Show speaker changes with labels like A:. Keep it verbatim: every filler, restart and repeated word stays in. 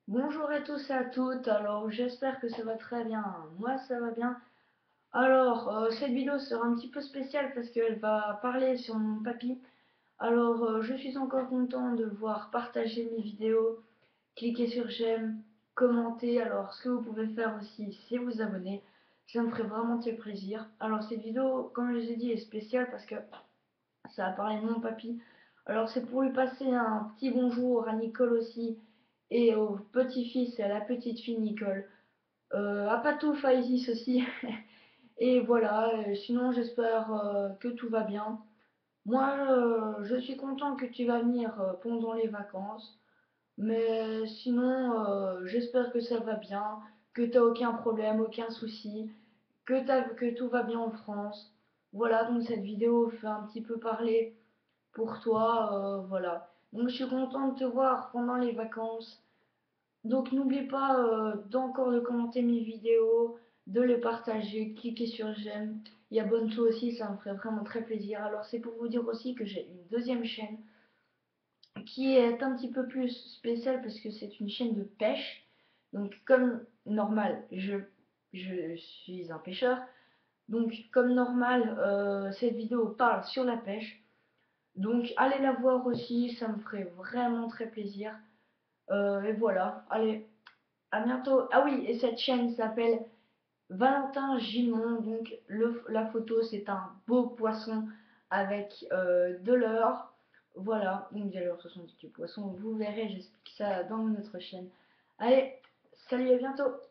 A: Bonjour à tous et à toutes, alors j'espère que ça va très bien, moi ça va bien. Alors euh, cette vidéo sera un petit peu spéciale parce qu'elle va parler sur mon papy. Alors euh, je suis encore content de voir partager mes vidéos, cliquer sur j'aime, commenter. Alors ce que vous pouvez faire aussi c'est vous abonner, ça me ferait vraiment très plaisir. Alors cette vidéo, comme je vous ai dit, est spéciale parce que ça a parlé de mon papy. Alors c'est pour lui passer un petit bonjour à Nicole aussi et au petit-fils et à la petite-fille Nicole. Euh, à Patouf, à Isis aussi. Et voilà, euh, sinon j'espère euh, que tout va bien. Moi, euh, je suis content que tu vas venir euh, pendant les vacances. Mais sinon, euh, j'espère que ça va bien, que t'as aucun problème, aucun souci, que, t'as- que tout va bien en France. Voilà, donc cette vidéo fait un petit peu parler pour toi, euh, voilà. Donc je suis contente de te voir pendant les vacances. Donc n'oublie pas euh, d'encore de commenter mes vidéos, de les partager, cliquer sur j'aime et abonne-toi aussi, ça me ferait vraiment très plaisir. Alors c'est pour vous dire aussi que j'ai une deuxième chaîne qui est un petit peu plus spéciale parce que c'est une chaîne de pêche. Donc comme normal, je, je suis un pêcheur. Donc comme normal, euh, cette vidéo parle sur la pêche. Donc allez la voir aussi, ça me ferait vraiment très plaisir. Euh, et voilà, allez, à bientôt. Ah oui, et cette chaîne s'appelle Valentin Gilmon. Donc le, la photo, c'est un beau poisson avec euh, de l'or. Voilà, donc d'ailleurs ce sont des petits poissons, vous verrez, j'explique ça dans notre chaîne. Allez, salut, à bientôt.